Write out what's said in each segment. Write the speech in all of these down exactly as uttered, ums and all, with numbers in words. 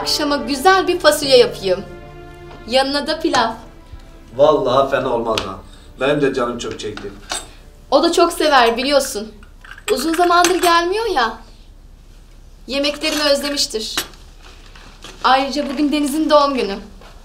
akşama güzel bir fasulye yapayım. Yanına da pilav. Vallahi fena olmaz ha. Benim de canım çok çekti. O da çok sever biliyorsun. Uzun zamandır gelmiyor ya. Yemeklerini özlemiştir. Ayrıca bugün Deniz'in doğum günü.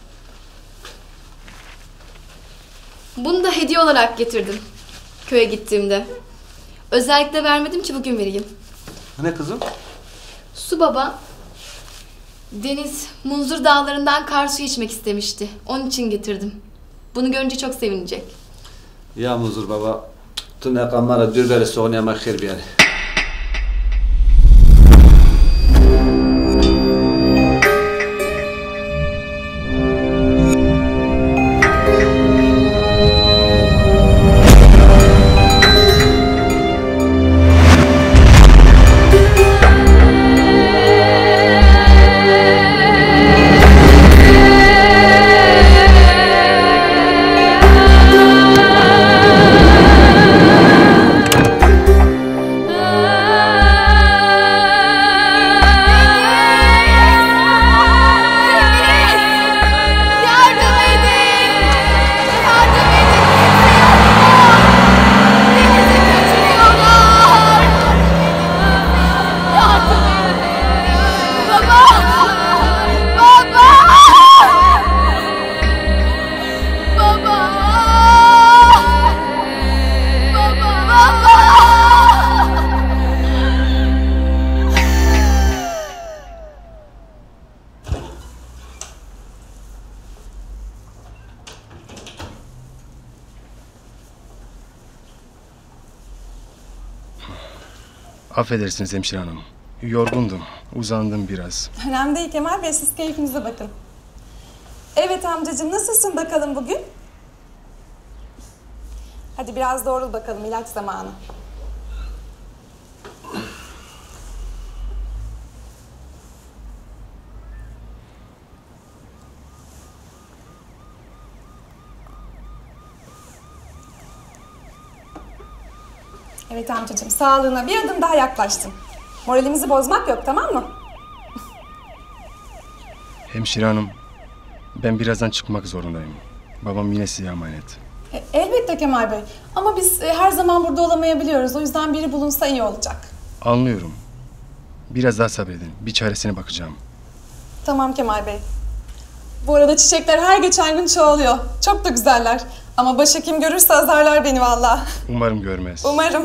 Bunu da hediye olarak getirdim. Köye gittiğimde. Özellikle vermedim ki bugün vereyim. Ne kızım? Su baba. Deniz Munzur dağlarından kar suyu içmek istemişti. Onun için getirdim. Bunu görünce çok sevinecek. Ya Muzur baba. Tune kamara dürberi soğunaya mahir bir yere. Affedersiniz hemşire hanım. Yorgundum. Uzandım biraz. Önemli değil Kemal Bey. Siz keyfinize bakın. Evet amcacığım. Nasılsın bakalım bugün? Hadi biraz doğrul bakalım. İlaç zamanı. Evet amcacığım, sağlığına bir adım daha yaklaştın. Moralimizi bozmak yok, tamam mı? Hemşire hanım, ben birazdan çıkmak zorundayım. Babam yine size emanet. E, elbette Kemal Bey. Ama biz e, her zaman burada olamayabiliyoruz. O yüzden biri bulunsa iyi olacak. Anlıyorum. Biraz daha sabredin. Bir çaresine bakacağım. Tamam Kemal Bey. Bu arada çiçekler her geçen gün çoğalıyor. Çok da güzeller. Ama başhekim görürse azarlar beni vallahi. Umarım görmez. Umarım.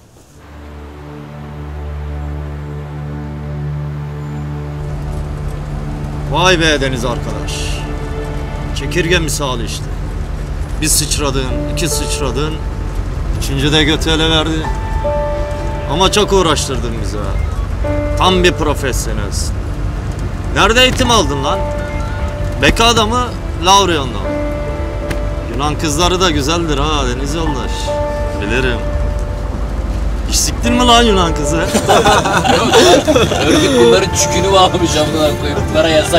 Vay be Deniz arkadaş. Çekirge misali işte. Bir sıçradın, iki sıçradın. Üçüncü de götü ele verdin. Ama çok uğraştırdın bizi ha. Tam bir profesyonelsin. Nerede eğitim aldın lan? Beka'da mı, Lavrion'da mı? Yunan kızları da güzeldir ha Deniz yoldaş. Bilirim. Hiç siktin mi lan Yunan kızı? Örgüt bunların çükünü bağlamış amına koyup bunlara yasak.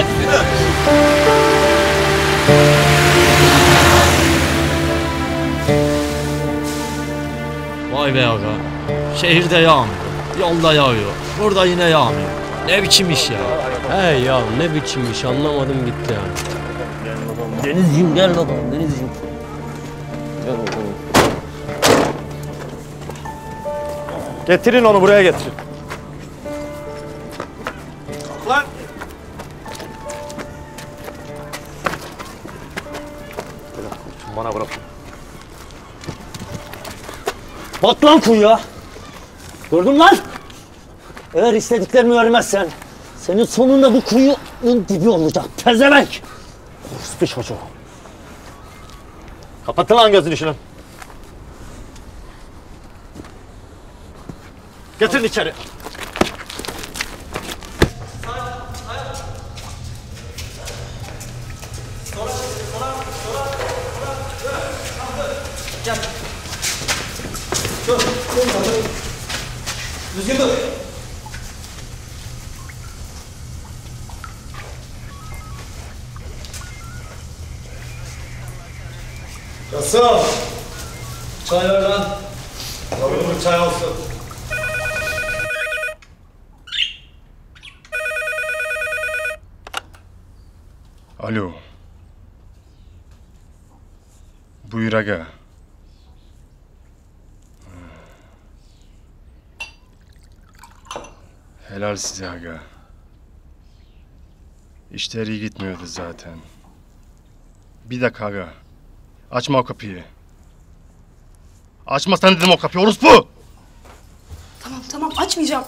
Vay be aga. Şehirde yağmıyor, yolda yağıyor, burada yine yağmıyor. Ne biçim iş ya? He ya ne biçim iş anlamadım gitti yani. Denizciğim gel bakalım Denizciğim. Gel bakalım. Getirin onu buraya getirin. Lan! Bana bırak. Bak lan kuyuya. Gördün lan. Eğer istediklerimi vermezsen senin sonunda bu kuyunun dibi olacak. Pezevenk. Orospu çocuğu. Kapatın lan gözünü şunun. Getirin içeri. Gel. Dur. Düzgün dur. Kasım. Çay ver lan. Yavrum çay olsun. Alo. Buyur aga. Helal size aga. İşler iyi gitmiyordu zaten. Bir dakika aga. Açma o kapıyı. Açma sen dedim o kapıyı orospu! Tamam tamam açmayacağım.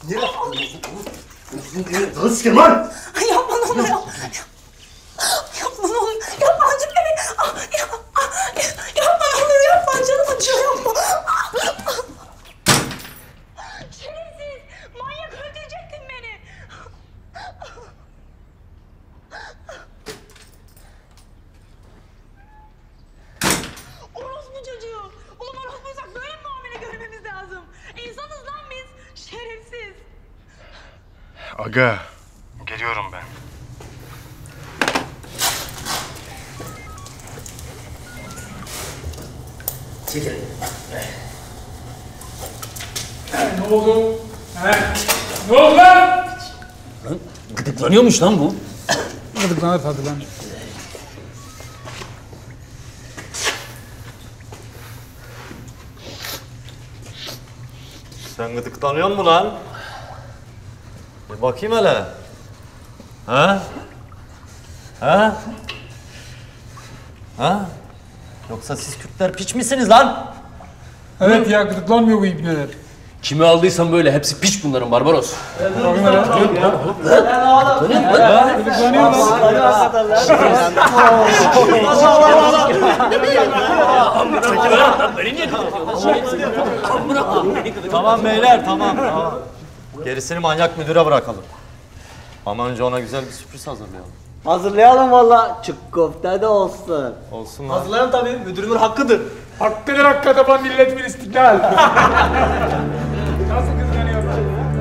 Lan sikim lan! Yapma ne olur ya. Yapma ne olur. Yapma acı beni. Ah, ya, ah, yapma ne olur yapma. Canım acıyor yapma. Şerefsiz! Manyak öldürecektin beni! Orospu çocuğu! Ulan orospuysak böyle mi muamele görmemiz lazım? İnsanız lan biz! Şerefsiz! Aga. Geliyorum ben. Çekil. Ne oldu? He? Ne oldu lan? Lan gıdıklanıyormuş lan bu. Gıdıklanır tabii lan. Sen gıdıklanıyor musun lan? Bir bakayım hele. Ha? Ha? Ha? Yoksa siz Kürtler piç misiniz lan? Evet ya gıdıklanmıyor bu ibneler. Kimi aldıysan böyle hepsi piç bunların Barbaros. Bakın hele. Gıdıklanıyor lan. Tamam beyler tamam. tamam. Gerisini manyak müdüre bırakalım. Ama önce ona güzel bir sürpriz hazırlayalım. Hazırlayalım valla. Çık köfte de olsun. Olsun lan. Hazırlayalım tabii. Müdürümün hakkıdır. Hakkıdır hakka taban milletimin istiklal. Nasıl kızlanıyorlar?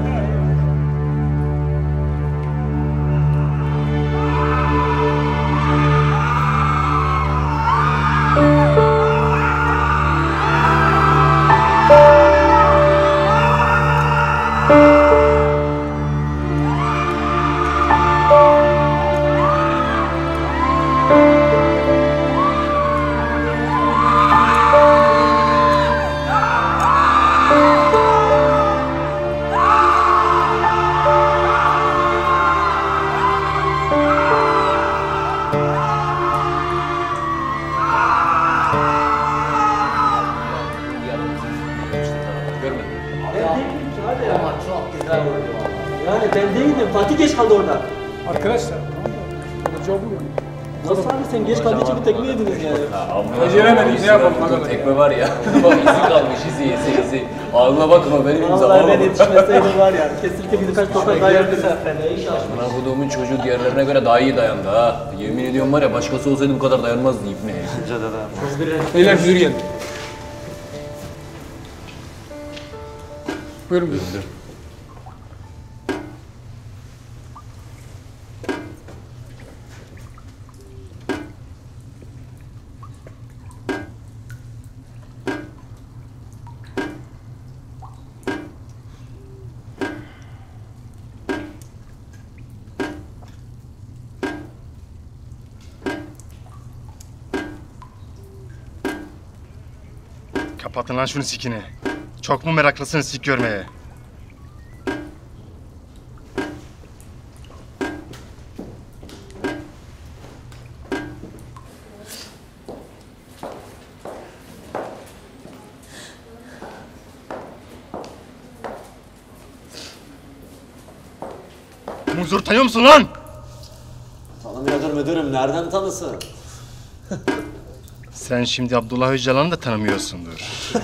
Yani ben değildim. Fatih geç kaldı orada. Arkadaşlar. Olacağı bu ya. Nasıl abi sen geç kaldığı için bir tekme yediniz yani. Beceremedik ne yapalım arkadaşlar. Tekme var ya. Bak izi kalmış izi izi izi. Ağzına bakma benim imzam. Vallahi ben yetişmeseydim var ya. Kesinlikle bir birkaç tokat daha yerdi sen. Bana koduğumun çocuğu diğerlerine göre daha iyi dayandı ha. Yemin ediyorum var ya başkası olsaydı bu kadar dayanmazdı ibne. Beyler müdür geldi. Buyurun müdür. Kapatın lan şunu sikini. Çok mu meraklısın sik görmeye? Muzur tanıyor musun lan? Tanımıyordur müdürüm. Nereden tanısın? Sen şimdi Abdullah Öcalan'ı da tanımıyorsundur.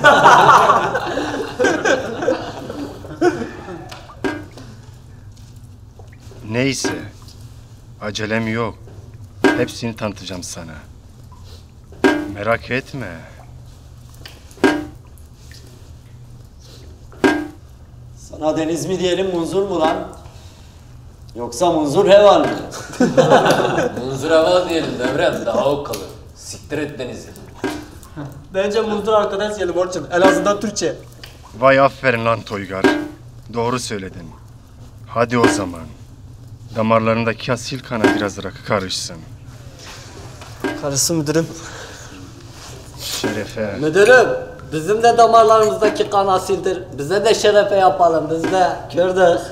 Neyse. Acelem yok. Hepsini tanıtacağım sana. Merak etme. Sana Deniz mi diyelim Munzur mu lan? Yoksa Munzur Heval mi? Munzur hava diyelim Devrem daha ok kalır. Siktir et Deniz'i. Bence Munzur arkadaş diyelim Orçun. Elazığ'dan Türkçe. Vay aferin lan Toygar. Doğru söyledin. Hadi o zaman. Damarlarındaki asil kana biraz rakı karışsın. Karısı müdürüm. Şerefe. Müdürüm, bizim de damarlarımızdaki kan asildir. Bize de şerefe yapalım, biz de. Gördük.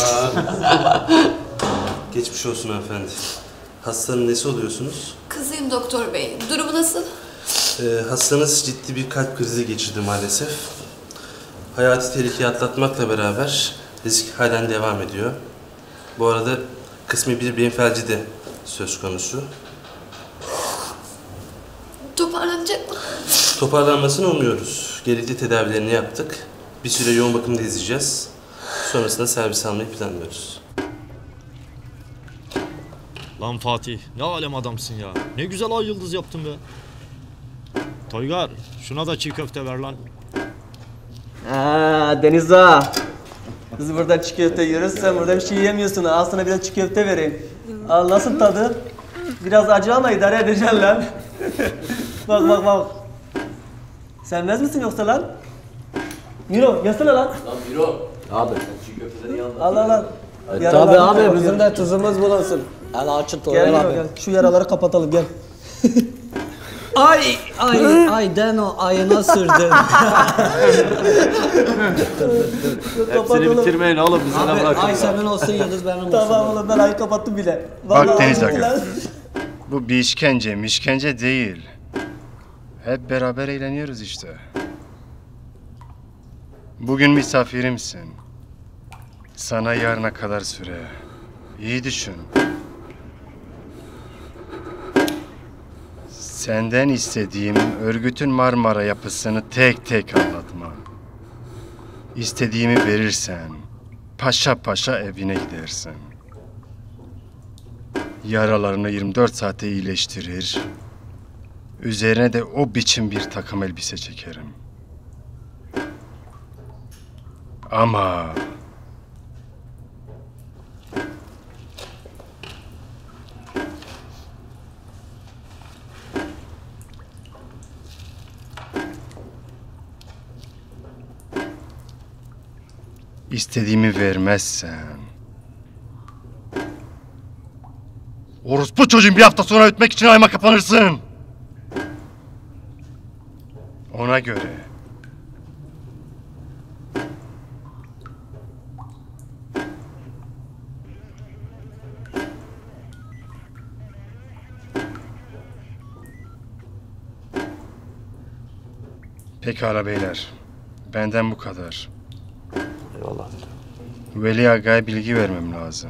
Geçmiş olsun hanımefendi. Hastanın nesi oluyorsunuz? Kızıyım doktor bey. Durumu nasıl? Ee, hastanız ciddi bir kalp krizi geçirdi maalesef. Hayati tehlikeyi atlatmakla beraber risk halen devam ediyor. Bu arada kısmi bir beyin felci de söz konusu. Toparlanacak mı? Toparlanmasını umuyoruz. Gerekli tedavilerini yaptık. Bir süre yoğun bakımda izleyeceğiz. Sonrasında servis almayı planlıyoruz. Lan Fatih, ne alem adamsın ya. Ne güzel ay yıldız yaptın be. Toygar, şuna da çiğ köfte ver lan. Haa Deniz ağa. Biz burada çiğ köfte yiyoruz, sen burada bir şey yemiyorsun. Al sana biraz çiğ köfte vereyim. Al nasıl tadı? Biraz acı ama idare edeceksin lan. Bak bak bak. Sevmez misin yoksa lan? Miro, yesene lan. Lan Miro. Abi çiğ köfteleri yanında. Al al al. E, tabii abi, bizim de tuzumuz bulunsun. Al açın toygar abi. Gel gel, şu yaraları kapatalım gel. Ay ay ay Deno ayına sürdüm. Hepsini bitirmeyin oğlum, bize de bırakın. Ay senin olsun yıldız benim olsun. Tamam oğlum, ben ayı kapattım bile. Bak Deniz Aga, bu bir işkence, mişkence değil. Hep beraber eğleniyoruz işte. Bugün misafirimsin. Sana yarına kadar süre. İyi düşün. Senden istediğim örgütün Marmara yapısını tek tek anlatma. İstediğimi verirsen paşa paşa evine gidersin. Yaralarını yirmi dört saate iyileştirir. Üzerine de o biçim bir takım elbise çekerim. Ama İstediğimi vermezsen orospu çocuğun bir hafta sonra ötmek için ayma kapanırsın. Ona göre. Pekala beyler. Benden bu kadar. Eyvallah. Veli Aga'ya bilgi vermem lazım.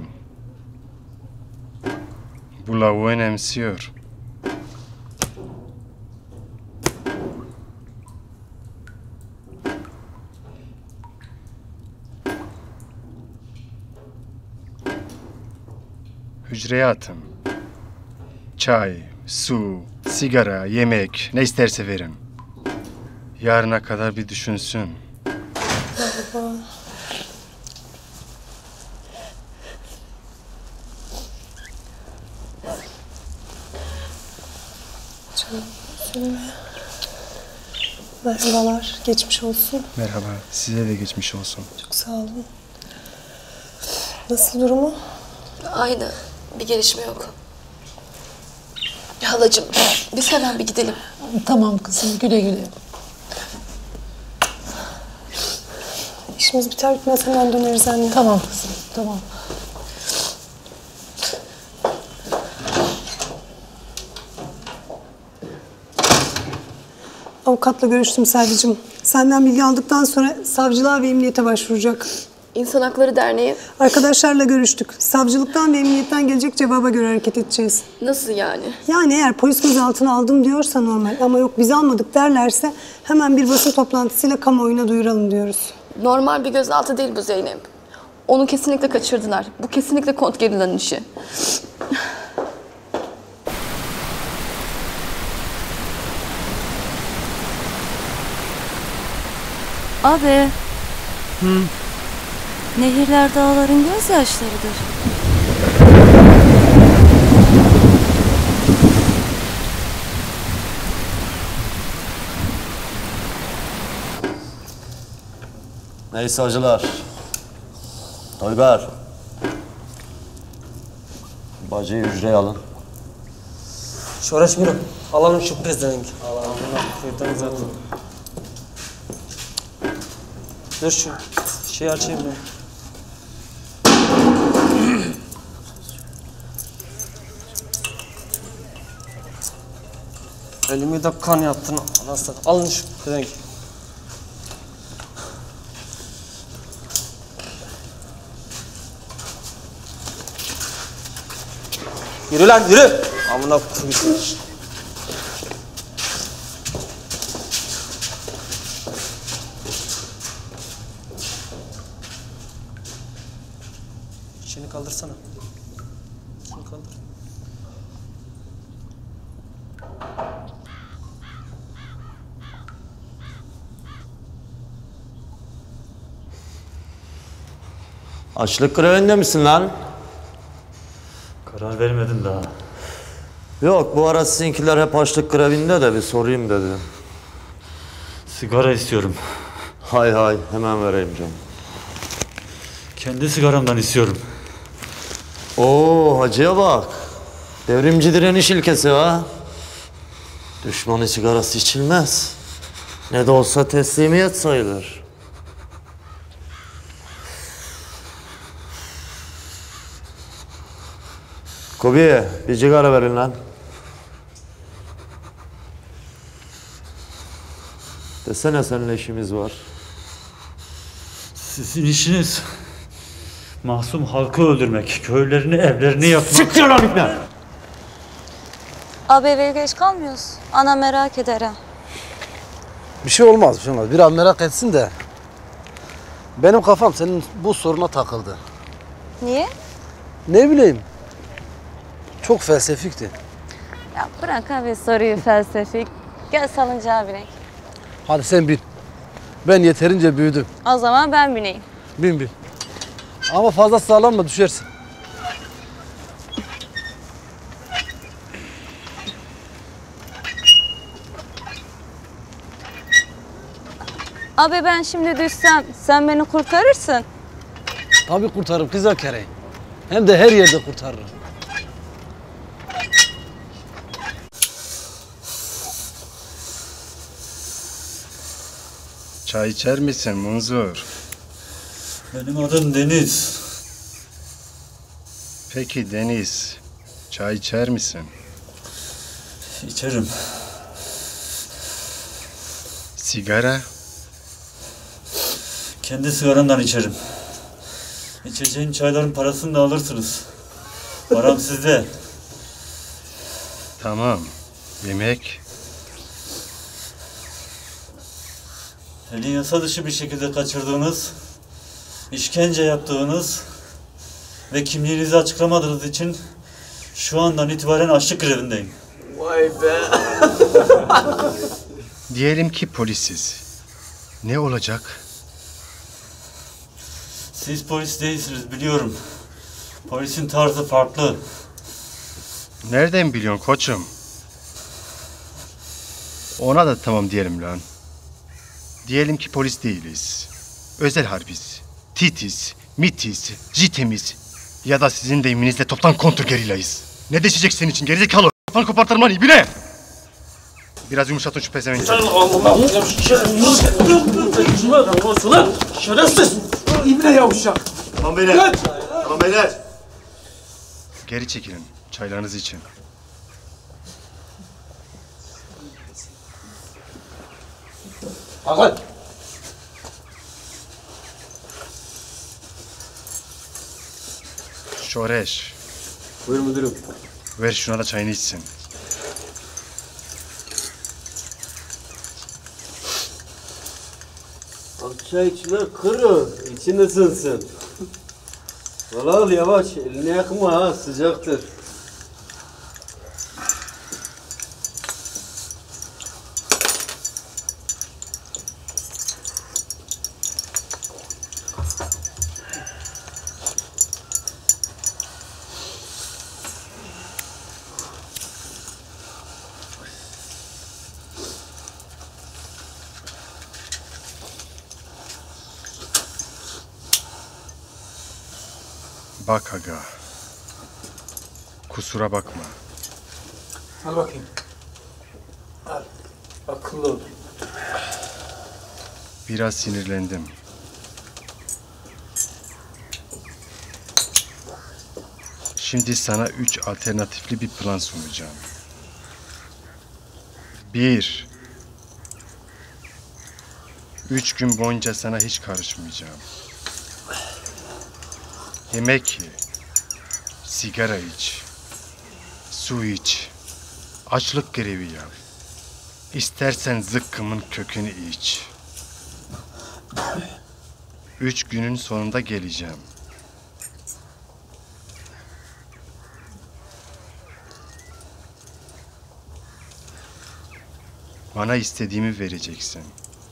Bu lavuğu önemsiyor. Hücreye atın. Çay, su, sigara, yemek ne isterse verin. Yarına kadar bir düşünsün. Baba. Canım, üzülme. Merhabalar, geçmiş olsun. Merhaba, size de geçmiş olsun. Çok sağ olun. Nasıl durumu? Aynı. Bir gelişme yok. Halacığım, biz hemen bir gidelim. Tamam kızım, güle güle. İşimiz biter bitmez hemen döneriz anne. Tamam kızım, tamam. Avukatla görüştüm Selvi'cim. Senden bilgi aldıktan sonra savcılığa ve emniyete başvuracak. İnsan Hakları Derneği. Arkadaşlarla görüştük. Savcılıktan ve emniyetten gelecek cevaba göre hareket edeceğiz. Nasıl yani? Yani eğer polis gözaltına aldım diyorsa normal ama yok biz almadık derlerse hemen bir basın toplantısıyla kamuoyuna duyuralım diyoruz. Normal bir gözaltı değil bu Zeynep. Onu kesinlikle kaçırdılar. Bu kesinlikle Kont Gerilla'nın işi. Abi. Hı. Nehirler dağların gözyaşlarıdır. Neyse acılar. Toygar. Bacıyı hücreye alın. Şoraş yürü. Alalım şu pezevenk. Alalım. Kıyıdan zaten. Dur şu şey açayım ben. Elimi de kan yaptın anasını. Alın şu pezevenk. Yürü lan yürü. Amına koyayım. Şunu kaldırsana. Şunu kaldır. Açlık grevinde misin lan? Karar vermedim daha. Yok, bu ara sizinkiler hep açlık grevinde de bir sorayım dedim. Sigara istiyorum. Hay hay, hemen vereyim canım. Kendi sigaramdan istiyorum. Oo, hacıya bak. Devrimci direniş ilkesi ha. Düşmanın sigarası içilmez. Ne de olsa teslimiyet sayılır. Kobiye, bir sigara verin lan. Desene seninle işimiz var. Sizin işiniz masum halkı öldürmek, köylerini, evlerini yakmak. Siktir lan ipne! Abi eve geç kalmıyoruz. Ana merak eder ha. Bir şey olmaz, bir şey olmaz. Biraz merak etsin de. Benim kafam senin bu soruna takıldı. Niye? Ne bileyim. Çok felsefikti. Ya bırak abi soruyu felsefik. Gel salıncağa binek. Hadi sen bin. Ben yeterince büyüdüm. O zaman ben bineyim. Bin bin. Ama fazla sağlanma, düşersin. Abi ben şimdi düşsem sen beni kurtarırsın. Tabii kurtarırım kızak kere. Hem de her yerde kurtarırım. Çay içer misin Munzur? Benim adım Deniz. Peki Deniz, çay içer misin? İçerim. Sigara? Kendi sigaramdan içerim. İçeceğin çayların parasını da alırsınız. Param sizde. Tamam. Yemek? Beni yasa dışı bir şekilde kaçırdığınız, işkence yaptığınız ve kimliğinizi açıklamadığınız için şu andan itibaren açlık grevindeyim. Vay be. Diyelim ki polisiz. Ne olacak? Siz polis değilsiniz biliyorum. Polisin tarzı farklı. Nereden biliyorsun koçum? Ona da tamam diyelim lan. Diyelim ki polis değiliz. Özel harbiz. Titiz, mitiz, jitemiz. Ya da sizin deyiminizle toptan kontrgerilayız. Ne değişecek senin için gerizekalı? Kafan kopartırım lan ibine! Biraz yumuşatın şu pezevenki. Sen Allah'ım şerefsiz! İbne yavuşak! Tamam beyler! Tamam beyler! Geri çekilin. Çaylarınız için. Hakan! Şoreş. Buyur müdürüm. Ver şuna da çayını içsin. Akça içme kırı, için ısınsın. Valla al yavaş, elini yakma ha, sıcaktır. Bak aga. Kusura bakma. Al bakayım. Al. Akıllı ol. Biraz sinirlendim. Şimdi sana üç alternatifli bir plan sunacağım. Bir. Üç gün boyunca sana hiç karışmayacağım. Yemek ye. Sigara iç. Su iç. Açlık grevi yap. İstersen zıkkımın kökünü iç. Üç günün sonunda geleceğim. Bana istediğimi vereceksin.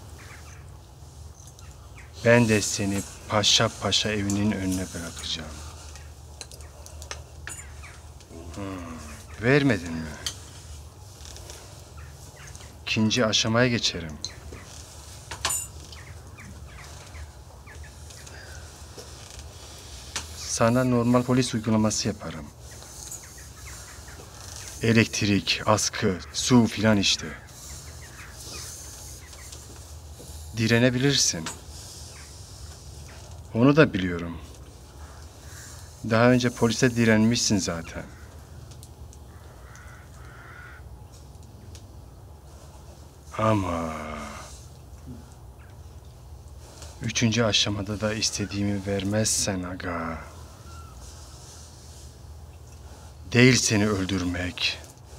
Ben de seni paşa paşa evinin önüne bırakacağım. Hmm, vermedin mi? İkinci aşamaya geçerim. Sana normal polis uygulaması yaparım. Elektrik, askı, su filan işte. Direnebilirsin. Onu da biliyorum. Daha önce polise direnmişsin zaten. Ama üçüncü aşamada da istediğimi vermezsen aga. Değil seni öldürmek.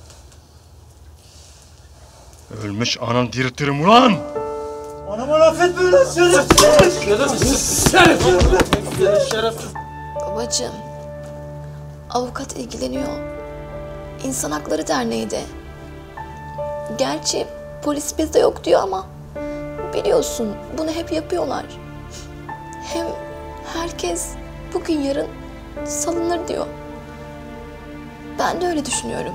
Ölmüş anam diriltirim ulan! Anama laf etme lan şerefsiz! Şerefsiz! Babacığım, avukat ilgileniyor. İnsan Hakları Derneği de. Gerçi polis bizde yok diyor ama biliyorsun bunu hep yapıyorlar. Hem herkes bugün yarın salınır diyor. Ben de öyle düşünüyorum.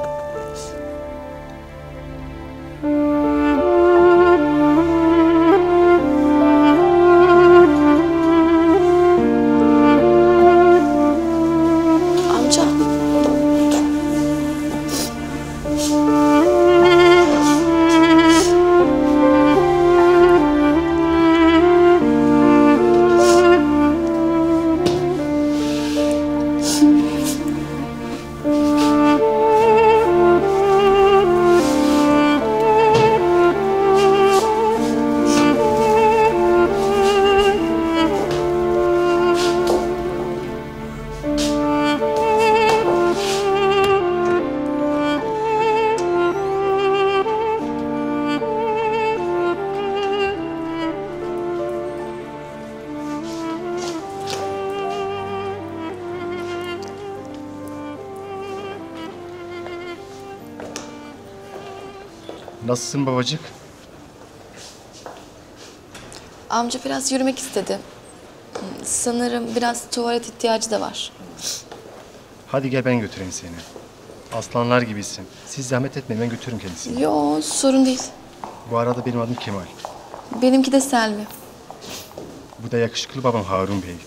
Nasılsın babacık? Amca biraz yürümek istedi. Sanırım biraz tuvalet ihtiyacı da var. Hadi gel ben götüreyim seni. Aslanlar gibisin. Siz zahmet etmeyin, ben götürürüm kendisini. Yo, sorun değil. Bu arada benim adım Kemal. Benimki de Selvi. Bu da yakışıklı babam Harun Bey.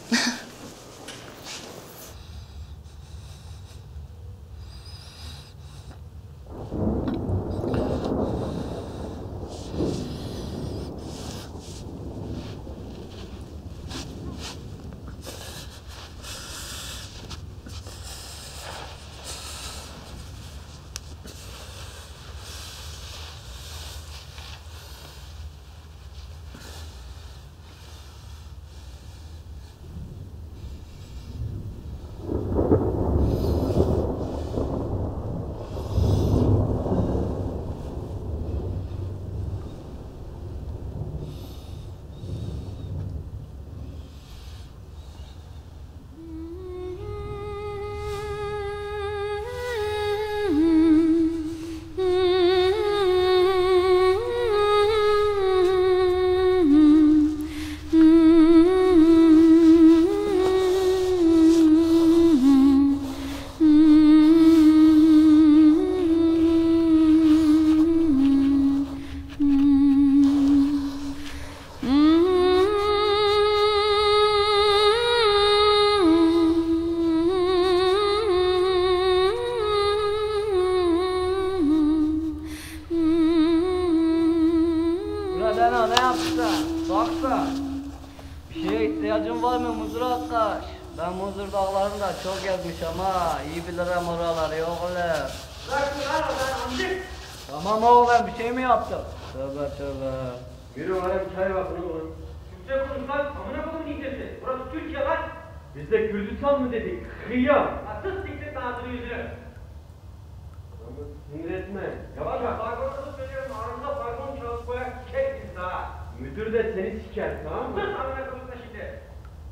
Fena ne yaptın? Baksa. Bir şeye ihtiyacın var mı Muzur arkadaş? Ben Muzur dağlarında çok gezmiş ama iyi bilirim oraları yok öyle. Bırak lan ben amcık. Tamam oğlum bir şey mi yaptım? Tövbe tövbe. Yürü bana bir çay bak bunu bulun. Türkçe konuş lan. Amına koyun diyeceksin. Burası Türkiye lan. Biz de Kürdistan mı dedik? Kıyam. Atıl siktir ağzını yüzünü. Adamı sinir etme. Yavaş bak. Farkında söylüyorum. Aramızda farkon kağıt koyak kes ha. Müdür de seni siker tamam mı? Dur amına koyun şimdi.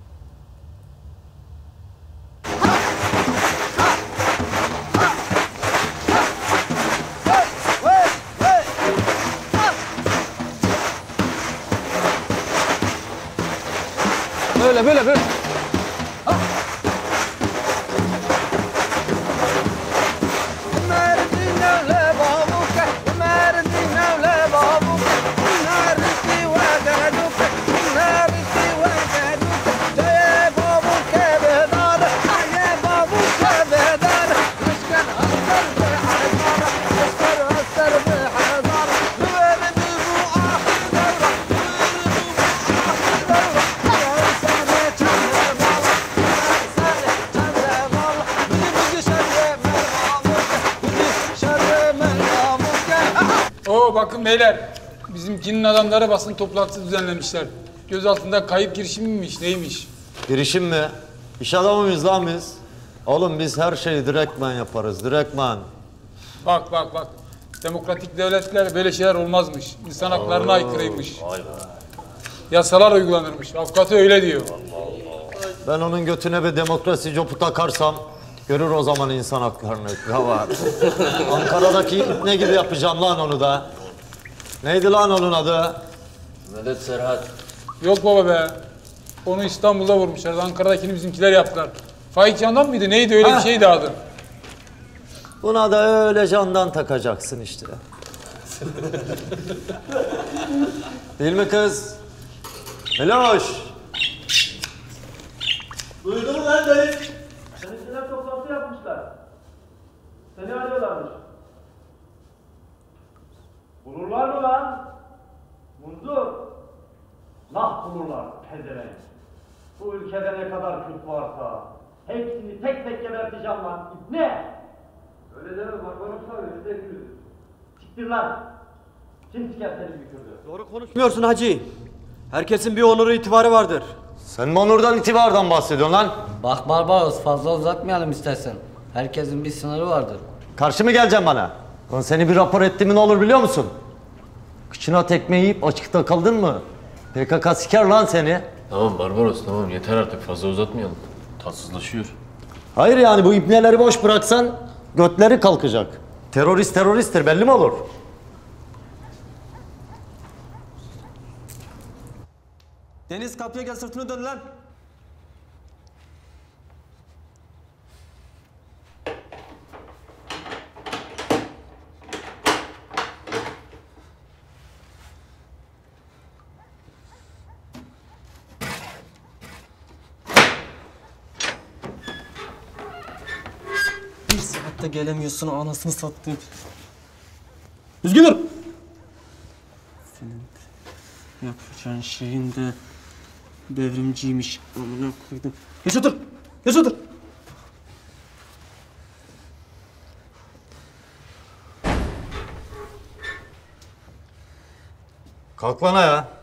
Böyle böyle böyle. Oo bakın beyler, bizimkinin adamları basın toplantısı düzenlemişler. Göz altında kayıp girişimi miymiş, neymiş? Girişim mi? İş adamı mıyız lan biz? Oğlum biz her şeyi direktman yaparız, direktman. Bak bak bak, demokratik devletler böyle şeyler olmazmış. İnsan haklarına aykırıymış. Vay be. Yasalar uygulanırmış, avukatı öyle diyor. Ben onun götüne bir demokrasi copu takarsam görür o zaman insan haklarını. Ya var. Ankara'daki ne gibi yapacağım lan onu da? Neydi lan onun adı? Medet Serhat. Yok baba be. Onu İstanbul'da vurmuşlar. Ankara'dakini bizimkiler yaptılar. Faik Candan mıydı? Neydi öyle Ha. bir şeydi adı. Buna da öyle candan takacaksın işte. Değil mi kız? Meloş. Duydun mu lan dayı? Seninkiler toplantı yapmışlar. Seni arıyorlarmış. Bulurlar mı lan? Muzdur. Nah bulurlar pezevenk. Bu ülkede ne kadar Kürt varsa hepsini tek tek geberteceğim lan. Ne? Öyle deme bak konuşma öyle de Kürt. Siktir lan. Kim siker seni bir Kürt'ü? Doğru konuşmuyorsun hacı. Herkesin bir onuru itibarı vardır. Sen mi onurdan itibardan bahsediyorsun lan? Bak Barbaros fazla uzatmayalım istersen. Herkesin bir sınırı vardır. Karşı mı geleceksin bana? Lan seni bir rapor ettiğimi ne olur biliyor musun? Kıçına tekme yiyip açıkta kaldın mı? P K K siker lan seni. Tamam Barbaros tamam yeter artık fazla uzatmayalım. Tatsızlaşıyor. Hayır yani bu ibneleri boş bıraksan götleri kalkacak. Terörist teröristtir belli mi olur? Deniz kapıya gel sırtını dön lan. Bir saatte gelemiyorsun anasını sattım. Üzgünüm. Senin yapacağın şeyin de devrimciymiş. Amına koydum. Geç otur. Geç otur. Kalk bana ya.